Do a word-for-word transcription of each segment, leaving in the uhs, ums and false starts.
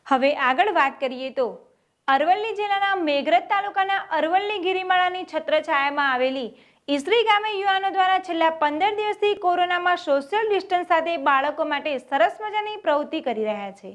હવે આગળ વાત કરીએ તો અરવલ્લી જિલ્લાના મેઘરજ તાલુકાના અરવલ્લી ગિરિમાળાની છત્રછાયામાં આવેલી ઈસરી ગામે યુવાનો દ્વારા છેલ્લા પંદર દિવસથી કોરોનામાં સોશિયલ ડિસ્ટન્સ સાથે બાળકો માટે સરસ મજાની પ્રવૃત્તિ કરી રહ્યા છે।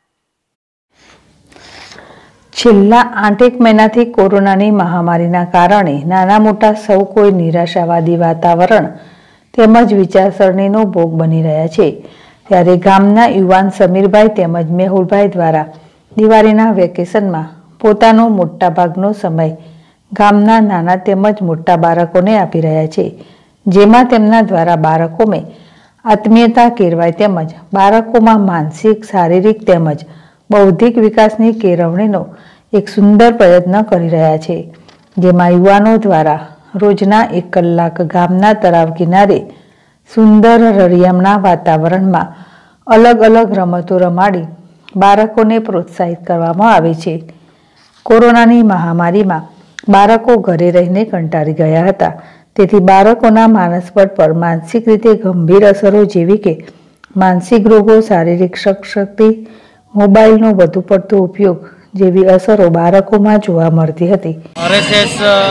છેલ્લા આઠેક મહિનાથી કોરોનાની મહામારીના કારણે નાના મોટા સૌ કોઈ નિરાશાવાદી વાતાવરણ તેમજ વિચારસરણીનો ભોગ બની રહ્યા છે। ત્યારે ગામના યુવાન સમીરભાઈ તેમજ મેહુલભાઈ દ્વારા દિવાળીના વેકેશનમાં પોતાનો મોટાભાગનો સમય ગામના નાના તેમજ મોટા બાળકોને આપી રહ્યા છે, જેમાં તેમના દ્વારા બાળકોમાં આત્મીયતા કેળવાય તેમજ બાળકોમાં માનસિક, શારીરિક તેમજ બૌદ્ધિક વિકાસની કેળવણીનો એક સુંદર પ્રયત્ન કરી રહ્યા છે, જેમાં યુવાનો દ્વારા રોજના એક કલાક ગામના તળાવ કિનારે સુંદર રળિયામણા વાતાવરણમાં અલગ અલગ રમતો રમાડી બાળકોને પ્રોત્સાહિત કરવામાં આવે છે। કોરોનાની મહામારીમાં બાળકો ઘરે રહીને કંટાળી ગયા હતા, તેથી બાળકોના માનસપટ પર માનસિક રીતે ગંભીર અસરો જેવી કે માનસિક રોગો, શારીરિક શક્તિ, મોબાઈલનો વધુ પડતો ઉપયોગ જેવી અસરો બાળકોમાં જોવા મળતી હતી। આરએસએસ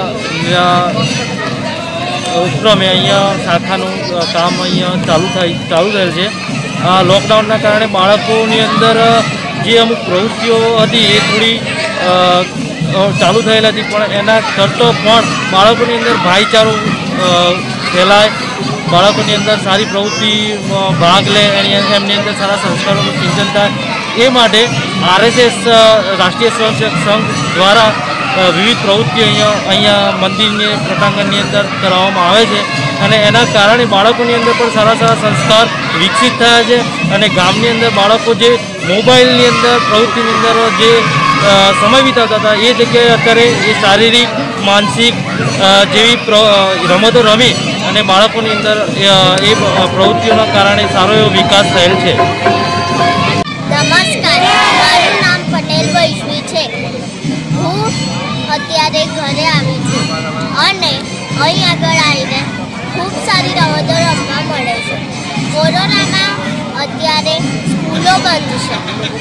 ઉપક્રમે અહીંયા શાખાનું કામ અહીંયા ચાલુ થાય ચાલુ થયેલ છે। લોકડાઉનના કારણે બાળકોની અંદર જે અમુક પ્રવૃત્તિઓ હતી એ થોડી ચાલુ થયેલ હતી, પણ એના કરતો પણ બાળકોની અંદર ભાઈચારો ફેલાય, બાળકોની અંદર સારી પ્રવૃત્તિ ભાગ લે, એની એમની અંદર સારા સંસ્કારોનું સિંચન થાય, એ માટે આરએસએસ રાષ્ટ્રીય સ્વયંસેવક સંઘ દ્વારા વિવિધ પ્રવૃત્તિઓ અહીંયા અહીંયા મંદિરની પ્રટાંગણની અંદર કરાવવામાં આવે છે, અને એના કારણે બાળકોની અંદર પણ સારા સારા સંસ્કાર વિકસિત થયા છે। અને ગામની અંદર બાળકો જે મોબાઈલની અંદર પ્રવૃત્તિની અંદર જે સમય વિતાવતા હતા એ જગ્યાએ અત્યારે એ શારીરિક, માનસિક જેવી રમતો રમી અને બાળકોની અંદર એ પ્રવૃત્તિઓના કારણે સારો એવો વિકાસ થયેલ છે। નમસ્કાર, મારું નામ પટેલ વૈશ્વી છે। હું અત્યારે ઘરે આવી છું અને અહીં આગળ આવીને ખૂબ સારી રમતો રમવા મળે છે। કોરોનામાં અત્યારે સ્કૂલો બંધ છે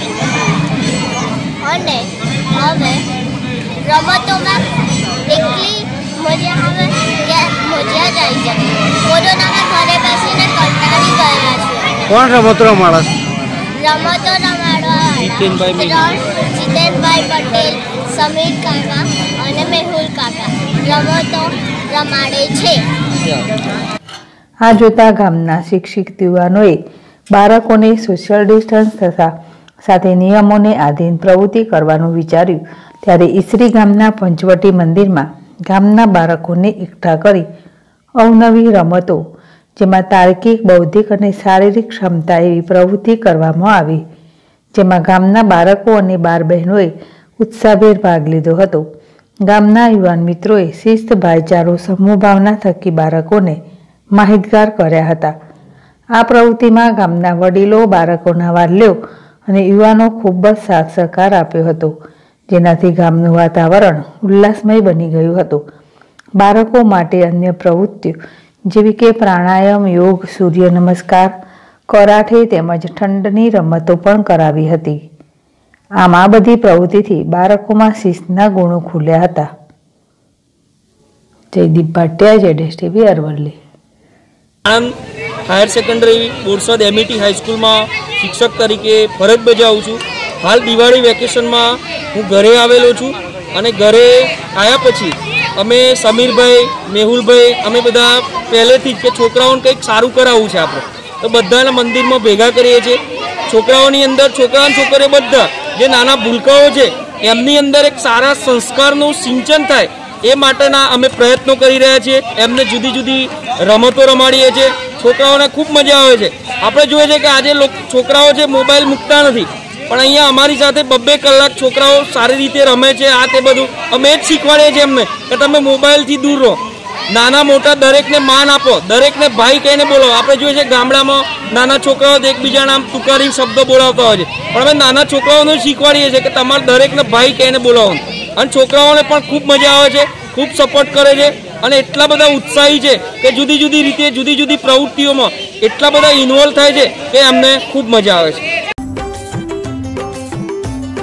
અને હવે રમતોમાં એટલી મજા આવે કે મજા જ આવી જાય। કોરોનામાં ઘરે બેસીને કંટાળી ગયા છે। કોણ રમતો રમાડે છે? રમતો રમાડવા જીતેનભાઈ પટેલ, સમીર કાકા અને મેહુલ કાકા રમતો રમાડે છે। આ જોતા ગામના શિક્ષિત યુવાનોએ બાળકોને સોશિયલ ડિસ્ટન્સ તથા સાથે નિયમોને આધીન પ્રવૃત્તિ કરવાનું વિચાર્યું, ત્યારે ઈસરી ગામના પંચવટી મંદિરમાં ગામના બાળકોને એકઠા કરી અવનવી રમતો, જેમાં તાર્કિક, બૌદ્ધિક અને શારીરિક ક્ષમતા એવી પ્રવૃત્તિ કરવામાં આવી, જેમાં ગામના બાળકો અને બાર બહેનોએ ઉત્સાહભેર ભાગ લીધો હતો। ગામના યુવાન મિત્રોએ શિસ્ત, ભાઈચારો, સમૂહ ભાવના થકી બાળકોને માહિતગાર કર્યા હતા। આ પ્રવૃત્તિમાં ગામના વડીલો, બાળકોના વાલીઓ અને યુવાનો ખૂબ જ સાથ સહકાર આપ્યો હતો, જેનાથી ગામનું વાતાવરણ ઉલ્લાસમય બની ગયું હતું। બાળકો માટે અન્ય પ્રવૃત્તિઓ જેવી કે પ્રાણાયામ, યોગ, સૂર્ય નમસ્કાર, કરાઠે તેમજ ઠંડની રમતો પણ કરાવી હતી। આમ આ બધી પ્રવૃત્તિથી બાળકોમાં શિસ્તના ગુણો ખુલ્યા હતા। જયદીપ ભાટિયા, જેડેશ TV, Aravalli. Anand higher secondary Borsad MET હાઈસ્કૂલમાં શિક્ષક તરીકે ફરજ બજાવું છું। હાલ દિવાળી વેકેશનમાં હું ઘરે આવેલો છું અને ઘરે આવ્યા પછી અમે સમીરભાઈ, મેહુલભાઈ અમે બધા પહેલેથી જ કે છોકરાઓને કંઈક સારું કરાવવું છે આપણે, તો બધાના મંદિરમાં ભેગા કરીએ છીએ। છોકરાઓની અંદર છોકરા અને છોકરીઓ બધા જે નાના ભૂલકાઓ છે એમની અંદર એક સારા સંસ્કારનું સિંચન થાય એ માટેના અમે પ્રયત્નો કરી રહ્યા છીએ। એમને જુદી જુદી રમતો રમાડીએ છીએ, છોકરાઓને ખૂબ મજા આવે છે। આપણે જોઈએ છે કે આજે છોકરાઓ જે મોબાઈલ મૂકતા નથી, પણ અહીંયા અમારી સાથે બબ્બે કલાક છોકરાઓ સારી રીતે રમે છે। આ તે બધું અમે જ શીખવાડીએ છીએ એમને કે તમે મોબાઈલથી દૂર રહો, નાના મોટા દરેકને માન આપો, દરેકને ભાઈ કહીને બોલો। આપણે જોઈએ છે ગામડામાં નાના છોકરાઓ એકબીજાના આમ તુકારી શબ્દો બોલાવતા હોય છે, પણ અમે નાના છોકરાઓને શીખવાડીએ છીએ કે તમારે દરેકને ભાઈ કહીને બોલાવવાનું, અને છોકરાઓને પણ ખૂબ મજા આવે છે, ખૂબ સપોર્ટ કરે છે અને એટલા બધા ઉત્સાહી છે કે જુદી જુદી રીતે જુદી જુદી પ્રવૃત્તિઓમાં એટલા બધા ઇન્વોલ્વ થાય છે કે અમને ખૂબ મજા આવે છે।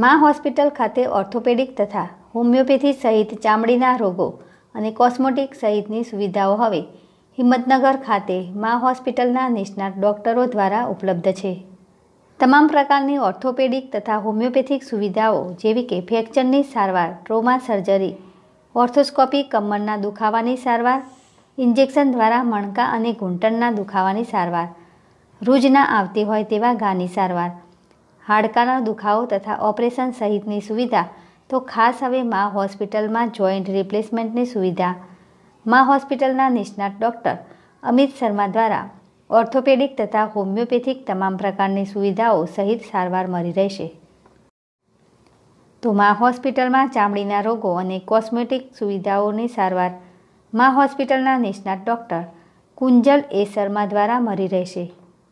મા હોસ્પિટલ ખાતે ઓર્થોપેડિક તથા હોમિયોપેથી સહિત ચામડીના રોગો અને કોસ્મેટિક સહિતની સુવિધાઓ હવે હિંમતનગર ખાતે મા હોસ્પિટલના નિષ્ણાત ડૉક્ટરો દ્વારા ઉપલબ્ધ છે. તમામ પ્રકારની ઓર્થોપેડિક તથા હોમિયોપેથિક સુવિધાઓ જેવી કે ફ્રેક્ચરની સારવાર, ટ્રોમા સર્જરી, ઓર્થોસ્કોપી, કમરના દુખાવાની સારવાર, ઇન્જેક્શન દ્વારા મણકા અને ઘૂંટણના દુખાવાની સારવાર, રૂજ ના આવતી હોય તેવા ઘાની સારવાર, હાડકાનો દુખાવો તથા ઓપરેશન સહિતની સુવિધા તો ખાસ હવે મા હોસ્પિટલમાં જોઈન્ટ રિપ્લેસમેન્ટની સુવિધા મા હોસ્પિટલના નિષ્ણાત ડૉક્ટર અમિત શર્મા દ્વારા ઓર્થોપેડિક તથા હોમિયોપેથિક તમામ પ્રકારની સુવિધાઓ સહિત સારવાર મળી રહેશે. તો મા હોસ્પિટલમાં ચામડીના રોગો અને કોસ્મેટિક સુવિધાઓની સારવાર મા હોસ્પિટલના નિષ્ણાત ડૉક્ટર કુંજલ એ શર્મા દ્વારા મળી રહેશે,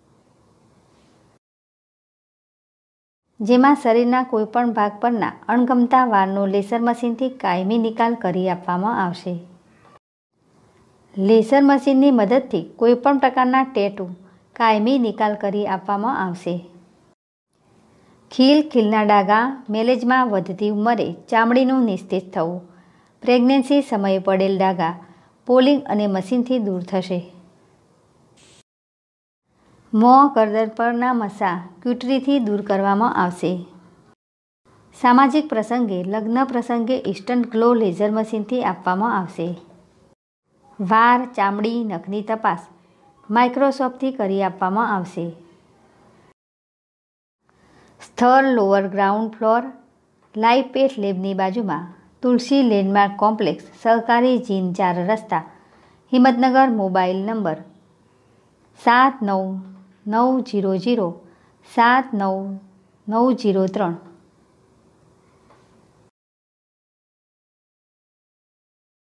જેમાં શરીરના કોઈપણ ભાગ પરના અણગમતા વાળનો લેસર મશીનથી કાયમી નિકાલ કરી આપવામાં આવશે. લેસર મશીનની મદદથી કોઈપણ પ્રકારના ટેટુ કાયમી નિકાલ કરી આપવામાં આવશે. ખીલ, ખીલના ડાઘા, મેલેજમાં વધતી ઉંમરે ચામડીનું નિસ્તેજ થવું, પ્રેગ્નન્સી સમયે પડેલ ડાઘા પોલિંગ અને મશીનથી દૂર થશે. મોં, ગરદન પરના મસા ક્યુટરીથી દૂર કરવામાં આવશે. સામાજિક પ્રસંગે, લગ્ન પ્રસંગે ઇન્સ્ટન્ટ ગ્લો લેઝર મશીનથી આપવામાં આવશે. વાળ, ચામડી, નખની તપાસ માઇક્રોસ્કોપથી કરી આપવામાં આવશે. સ્થળ lower ground floor, live path લેબની બાજુમાં તુલસી લેન્ડમાર્ક કોમ્પ્લેક્સ, સહકારી જીન ચાર રસ્તા, હિંમતનગર. મોબાઈલ નંબર સાત નવ નવ જીરો જીરો સાત નવ નવ જીરો ત્રણ.